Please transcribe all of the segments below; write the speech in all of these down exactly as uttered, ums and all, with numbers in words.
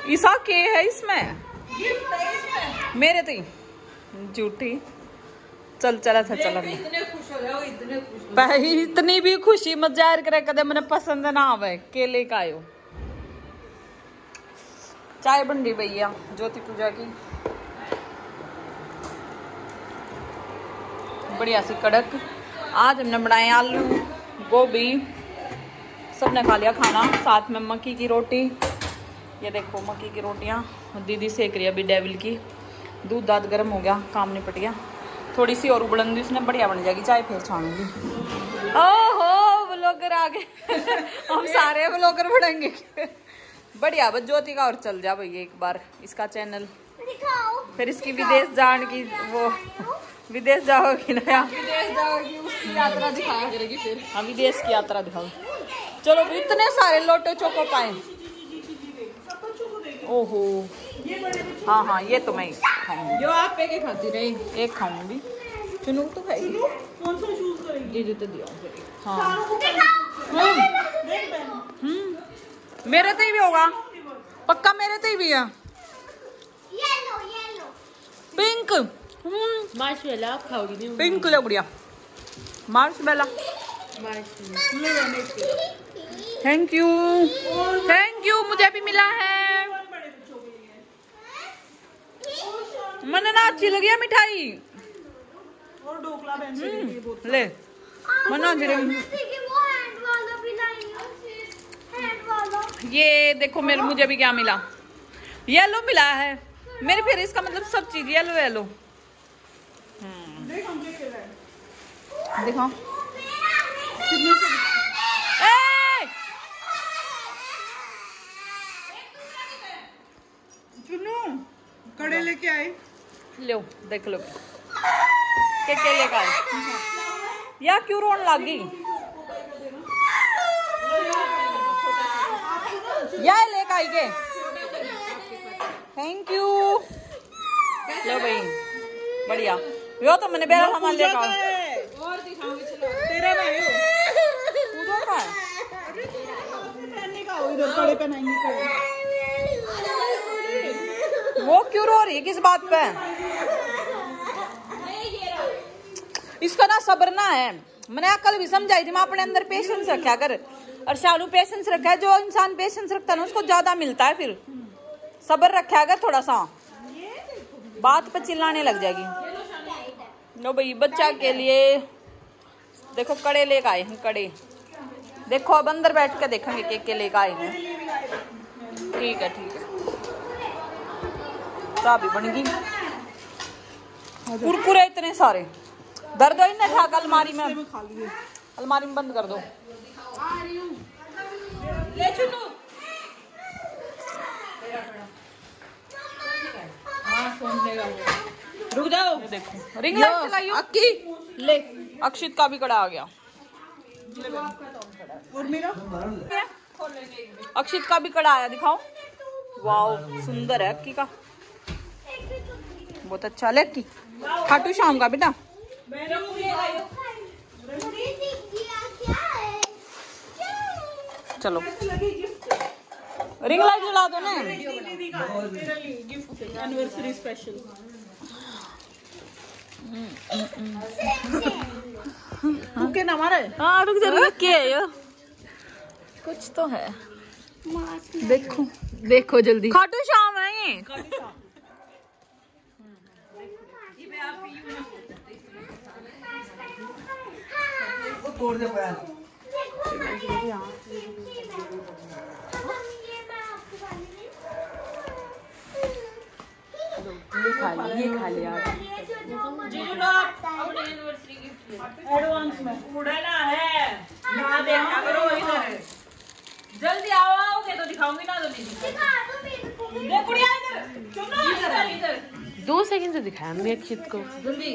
ईसा के है इसमें, मेरे तो झूठी। चल चला था चला इतने खुश हो जाओ, इतने खुश हो जाओ। इतनी भी खुशी मत जाहिर करे कदे मैंने पसंद ना आवे केले का आयो। चाय बन रही भैया ज्योति पूजा की, बढ़िया सी कड़क। आज हमने बनाए आलू गोभी, सबने खा लिया खाना, साथ में मक्की की रोटी। ये देखो मक्की की रोटियां दीदी सेक रही है अभी डेविल की। दूध दाद गर्म हो गया, काम निपट गया। थोड़ी सी और उबलन उसने बढ़िया बन जाएगी, चाय फिर छानूंगी। ओहो व्लॉगर आ गए। हम सारे व्लॉगर बढ़ेंगे बढ़िया। बस ज्योति का और चल जा भैया एक बार इसका चैनल, फिर इसकी विदेश जान की वो विदेश जाओगी ना, विदेश जाओगी उसकी यात्रा दिखाया करेगी फिर। हाँ विदेश की यात्रा दिखाओ। चलो इतने सारे लोटे चोको पाए। ओहो हाँ हाँ ये तो मैं खाऊंगी, जो आप पे के खाती रही। एक खाऊंगी। चुनू तो खाएगी। कौन सा चूज करेंगे? ये जूते दिया हाँ हम्म मेरे तो ही भी होगा पक्का, मेरे तो ही भी है। Yellow yellow pink hmm marshmallow आप खाओगी नहीं? पिंक ले बढ़िया marshmallow. Thank you thank you, मुझे भी मिला है। मैंने ना अच्छी लगी है मिठाई। और ढोकला बहन से लेंगे बहुत। ले मना जरे वो हैंड वाला भी लाएंगे, हैंड वाला। ये देखो मेरे मुझे भी क्या मिला, येलो मिला है मेरे। फिर इसका मतलब सब चीज येलो येलो। देख हम क्या कर रहे हैं। दिखाओ चुनू कड़े लेके आए। लो देख लो के के लेकर आए। या क्यों रोन लगी या लेकर आई के। थैंक यू लो भाई बढ़िया। यो तो मैंने बेरा सामान लेकर आओ। और दिखाऊंगी चलो। तेरा ना यो पूजा का है पहनने का हो, इधर कड़े पहनाएंगे कड़े। वो क्यों रो रही है किस बात पे? इसका ना सब्र ना है। मैंने कल भी समझाई थी, मैं अपने अंदर पेशेंस रखा कर। और शालू पेशेंस रखा है, जो इंसान पेशेंस रखता है ना उसको ज्यादा मिलता है। फिर सब्र रखा कर थोड़ा सा, बात पे चिल्लाने लग जाएगी। लो भाई बच्चा के लिए देखो कड़े लेकर आए हैं कड़े। देखो अब अंदर बैठ के देखेंगे केक के लेकर आए हैं। ठीक है ठीक है। चाय भी बन गई। कुरकुरे इतने सारे दर दो इन्हें ठाक अलमारी में, अलमारी में बंद कर दो। ले चुनू। हाँ फोन देगा वो। रुक जाओ। देखो रिंग लाइट चलाइयो। अक्की ले। अक्षित का भी कड़ा आ गया। और मेरा अक्षित का भी कड़ा आया, दिखाओ। वाओ सुंदर है अक्की का, बहुत अच्छा। ले अक्की खाटू शाम का बेटा। चलो रिंग लाइट जला दो ना। Anniversary special. भूखे ना मारे। हाँ रुक जा रुक के आयो, कुछ तो है। देखो देखो जल्दी। खाटू शाम है ये। तोड़ दे पैर। ये खा लिया, ये खा लिया। एडवांस में उड़ना है ना, देखा करो इधर। जल्दी आओ, आओगे तो दिखाऊंगी ना। जल्दी देख कुड़िया इधर। चुनो इधर इधर। दो सेकंड से दिखाया हमने अक्षित को। जल्दी।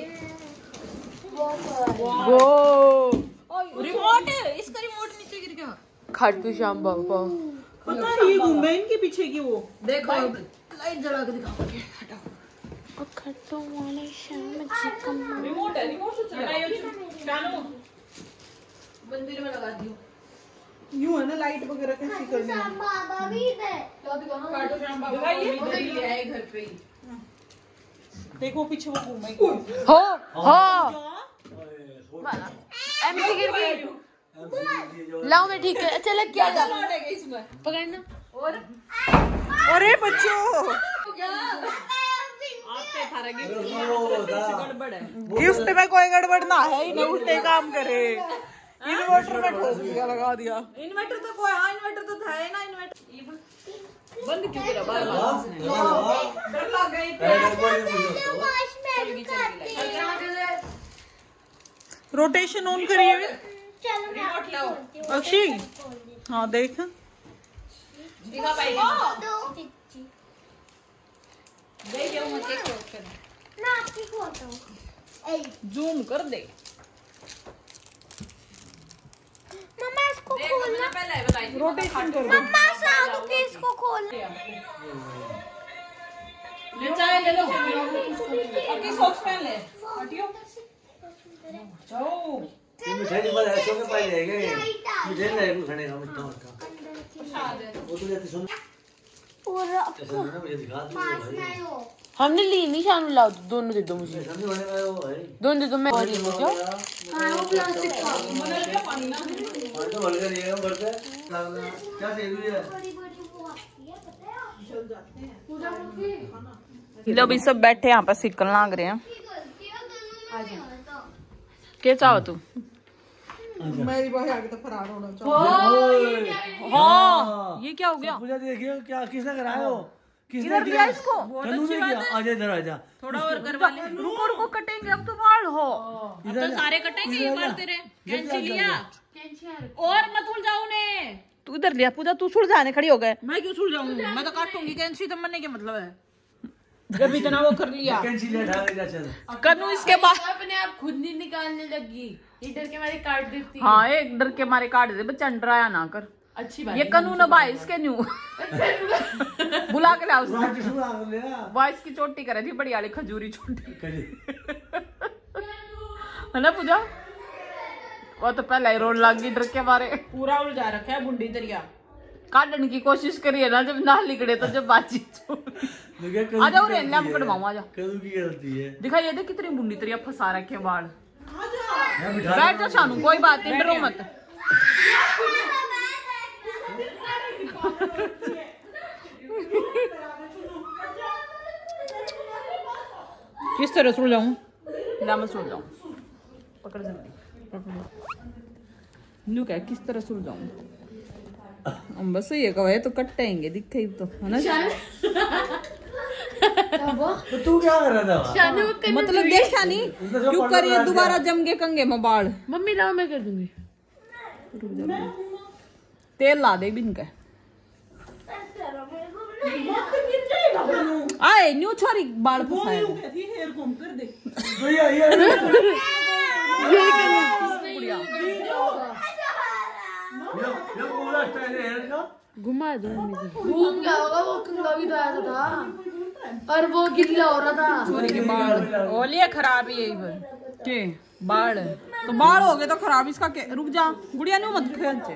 वो रिमोट है, इसका रिमोट नीचे गिर गया। खाटू श्याम बाबा। पता नहीं ये घूम है इनके पीछे की। वो देखो लाइट जला के दिखाओगे। खाटू वाले श्याम जी का रिमोट है, रिमोट से चलाओ। शानू मंदिर में लगा दियो। यूं है ना, लाइट वगैरह कैसी करनी है। बाबा भी इधर। क्या दिखाना? घर पे ही। देखो पीछे वो घूमेगी। हो हो एमसी गिर गई। लाओ मैं ठीक है। अच्छा लग क्या जा पकड़ना। और अरे बच्चों गड़बड़ है। गिफ्ट में कोई गड़बड़ ना है, इन्हें उल्टे काम करे। इन्वर्टर में ठोक दिया, लगा दिया। इन्वर्टर तो कोई, हाँ इन्वर्टर तो था ना। इन्वर्टर बंद क्यों करा बार बार? डर लग गई। रोटेशन ऑन करिए चलो मैं रिमोट लाओ। अक्षी। हाँ देख दिखा पाएगी दो देखिए वो मुझे क्लोज कर। मैं आपकी खोलता हूँ। ए जूम कर दे। मम्मा इसको देख खोलना। मैंने पहले ही बताई थी। रोटेशन कर दो। मम्मा साधु के इसको खोलना। ले चाहे ले लो। अब की सॉक्स पहन ले। हटियो। जाओ। मिठाई के बाद ऐसे के पाई जाएगा ये मिठाई नहीं है खाने का मिठा मिठा वो तो जाती सुन और ऐसा ना मुझे दिखा दो भाई हमने ली नहीं शानू लाओ दोनों दे दो मुझे। समझ होने का वो है दोनों दे दो मैं और नहीं जो हाँ वो प्लास्टिक का पानी तो भर कर ये भरते क्या चाहिए है बड़ी बड़ी वो आती है पता है चल जाते हैं पूजा मुखी लो भी सब बैठे यहाँ पर सिकल लाग रहे हैं। गलती है दोनों में आता क्या चाहो तू? मेरी बहन आगे तो फरार होना चाहिए। हाँ ये क्या हो गया? पूजा देखियो क्या किसने कराया हो किसने इधर किया इसको? तनु ने किया आजा इधर आजा थोड़ा और करवा ले। रुको रुको कटेंगे अब तो बाल हो। अब तो सारे कटेंगे एक बार तेरे। कैंची लिया और मत उलझाओ ने। तू इधर लिया पूजा तू सुलझाने खड़ी हो गए। मैं क्यों सुलझाऊं? मैं तो काटूंगी कैंची। तो मरने के मतलब है जब इतना वो कर लिया। कैंची ले उठा ले जा चल कनु इसके बाद अपने आप खुद नहीं निकालने लगी। ये डर के मारे काट देती है। हाँ एक डर के मारे काट दे बच्चा डराया ना कर। अच्छी बात ये कानून है भाई इसके न्यू बुला के लाओ उसको। रात शुरू आ गया वॉइस की चोटी करे थी बड़ी वाली खजूरी चोटी है ना पूजा। वो तो पहले ही रोन लग गई डर के मारे। पूरा उलझा रखा है बुंडी दरिया। काटने की कोशिश करिए ना जब ना लिकड़े तो जब बातचीत आ जाओ रे मैं कटवाऊं आजा। कदू की गलती है दिखाइए दे कितनी बुंडी तरिया फंसा रखे बाल। मैं बिठा बैठ जा शानू कोई बात नहीं डरो मत। किस तरह सुलझाऊं? ला मैं सुल जाऊं पकड़ जल्दी नू क्या किस तरह सुलझाऊं? हम बस ये कहे तो कटेंगे दिखे तो है ना तो तू क्या कर रहा था मतलब देखा नहीं क्यों करिए दोबारा जम गए कंगे में बाल। मम्मी लाओ मैं कर दूंगी। तेल ला दे बिन के आए न्यू छोरी बाल फंसाए हेयर कॉम कर दे। तो ये ये बुढ़िया ये ये पूरा स्टाइल है हेयर का घुमा दो मम्मी से। घूम क्या होगा वो कंगा भी तो आया था और वो गिल्ला हो रहा था। छोरी के बाल ओलिए खराब ही है के बाल तो बाल हो गए तो खराब इसका के रुक जा गुड़िया नहीं मत खेलचे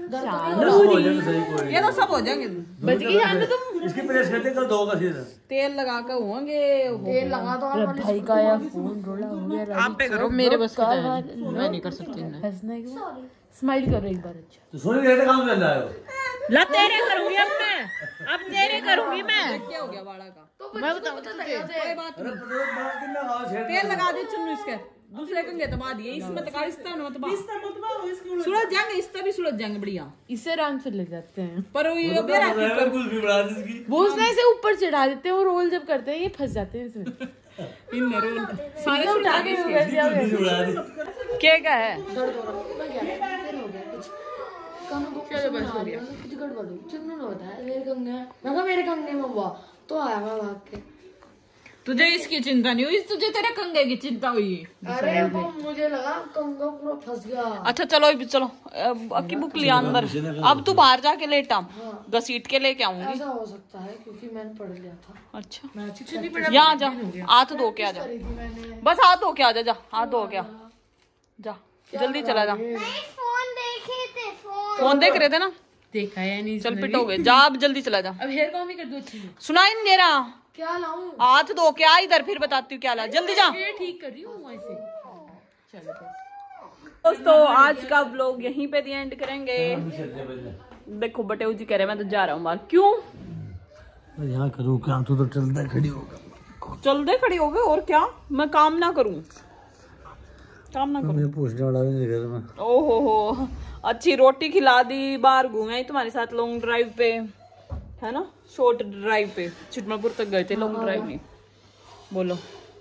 ये तो सब हो जाएंगे। बच गई जाने तुम। इसकी प्रेस करते कल दो का सीधा तेल लगा के होंगे तेल लगा दो भाई का यार फोन रोला हो गया। आप पे करो मेरे बस की मैं नहीं कर सकती ना। हंसने को स्माइल करो एक बार। अच्छा तो सोने के काम चल रहा है ला तेरे करूंगी अब मैं। अब तेरे करूंगी मैं। क्या हो गया बाड़ा का मैं बताऊं तुझे कोई बात अरे कितना खाओ छेड़ तेल लगा दे चुन्नू इसके दूसरे कंगे तो बाद ये इसमें तो काट इसता मत बा इसका मतलब है इसकी सुलझ जाएंगे इसका भी सुलझ जाएंगे बढ़िया। इससे आराम से लग जाते हैं। पर ये बेरा की कर कुछ भी बना इसकी वो उसने इसे ऊपर चढ़ा देते हैं वो रोल जब करते हैं ये फंस जाते हैं इसमें। इन रोल सारे उठा के वो कर दिया बना दी क्या क्या है दर्द हो रहा है। मैं क्या तेल हो गया कुछ कानों को क्या बस हो गया कुछ गड़बड़ हो चुन्नू ने बताया मेरे कंगे मैं कहा मेरे कंगे में हुआ तो आया मैं भाग के। तुझे इसकी चिंता नहीं हुई तुझे तेरे कंगे की चिंता हुई। अरे वो मुझे लगा कंगा पूरा फंस गया। अच्छा चलो अभी चलो अब की बुक लिया अंदर अब तू बाहर जाके लेटा घसीट के लेके आऊंगी। ऐसा हो सकता है क्योंकि मैंने पढ़ लिया था। अच्छा यहाँ जा हाथ धो के आ जा बस हाथ धो के आ जा जा हाथ धो के आ जा जल्दी चला जा। नहीं फोन देखे थे फोन फोन देख रहे थे ना देखा है नहीं। चल पिट हो गए, जा अब जल्दी चला जा। अब हेयर कॉम ही कर दो अच्छे से। सुनाई नहीं दे रहा। क्या लाऊं? हाथ धो के आ इधर, फिर बताती हूँ क्या ला। जल्दी जा। ये ठीक कर रही हूँ ऐसे। चलो दोस्तों आज का व्लॉग यहीं पे दी एंड करेंगे। देखो बटेऊ जी कह रहे मैं तो जा रहा हूँ बाहर। क्यों? यहाँ करूँ क्या? तू तो चलता खड़ी होगा। चल दे खड़ी हो गए और क्या? मैं काम ना करूँ? काम ना करूँ? पूछने वाला भी नहीं घर में। ओहो हो, अच्छी रोटी खिला दी, बाहर घूमे तुम्हारे साथ लॉन्ग ड्राइव पे, है ना, शॉर्ट ड्राइव पे। छिटमापुर तक गए थे, लॉन्ग ड्राइव नहीं। बोलो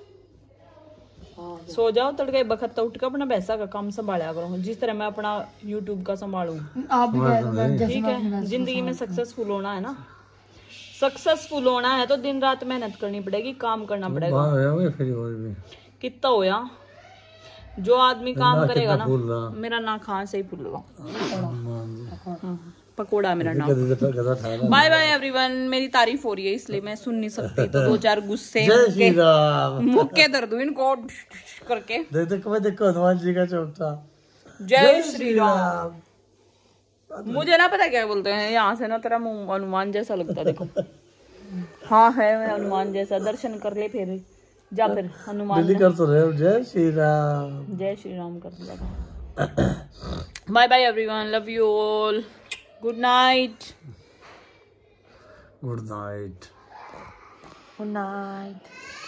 सो जाओ तड़के बखत उठ के अपना पैसा का काम संभाला करो, जिस तरह मैं अपना यूट्यूब का संभालूं। आप भी ठीक है, जिंदगी में सक्सेसफुल होना है ना, सक्सेसफुल होना है तो दिन रात मेहनत करनी पड़ेगी, काम करना पड़ेगा। कितना होया जो आदमी काम करेगा ना, मेरा ना खान से ही फूल रहा पकोड़ा मेरा नाम। Bye bye everyone. मेरी तारीफ हो रही है इसलिए मैं सुन नहीं सकती, तो दो चार गुस्से मुक्के दर्द इनको करके। देखो देखो हनुमान जी का चौक था। जय श्री राम। मुझे ना पता क्या बोलते हैं, यहाँ से ना तेरा मुंह हनुमान जैसा लगता है। देखो हाँ है हनुमान जैसा। दर्शन कर ले फिर जा, फिर हनुमान कर तो रहे। जय श्री राम। जय श्री राम कर दिया। Bye bye everyone, love you all, good night. Good night. Good night.